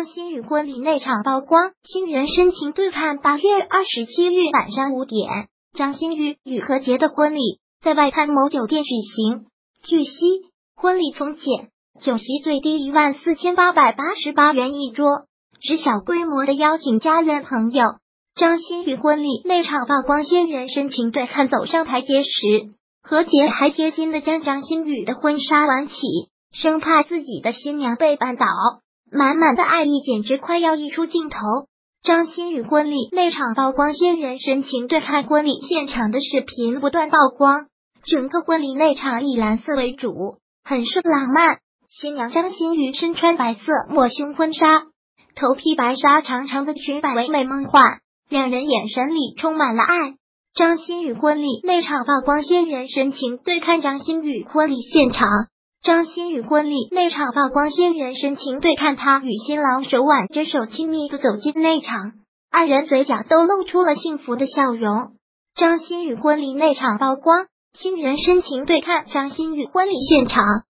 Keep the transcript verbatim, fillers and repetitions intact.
张馨予婚礼内场曝光，新人深情对看。八月二十七日晚上五点，张馨予与何洁的婚礼在外滩某酒店举行。据悉，婚礼从简，酒席最低一万四千八百八十八元一桌，只小规模的邀请家人朋友。张馨予婚礼内场曝光，新人深情对看。走上台阶时，何洁还贴心的将张馨予的婚纱挽起，生怕自己的新娘被绊倒。满满的爱意简直快要溢出镜头。张馨予婚礼内场曝光，新人深情对看。婚礼现场的视频不断曝光，整个婚礼内场以蓝色为主，很是浪漫。新娘张馨予身穿白色抹胸婚纱，头披白纱，长长的裙摆唯美梦幻，两人眼神里充满了爱。张馨予婚礼内场曝光，新人深情对看。张馨予婚礼现场，张馨予婚礼内场曝光，新人深情对看，她与新郎手挽着手亲密地走进内场，二人嘴角都露出了幸福的笑容。张馨予婚礼内场曝光，新人深情对看。张馨予婚礼现场，